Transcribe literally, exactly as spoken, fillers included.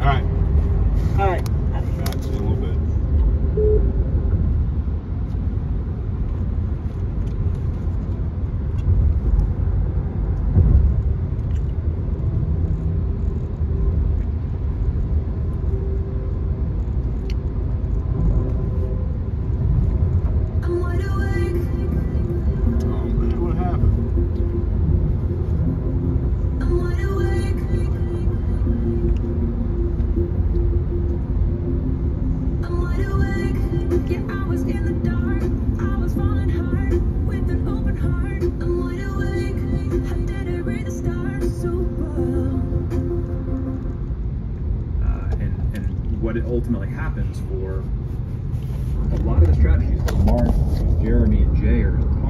right. All right. Back to you in a little bit. What it ultimately happens for a lot of the strategies that Mark, Jeremy, and Jay are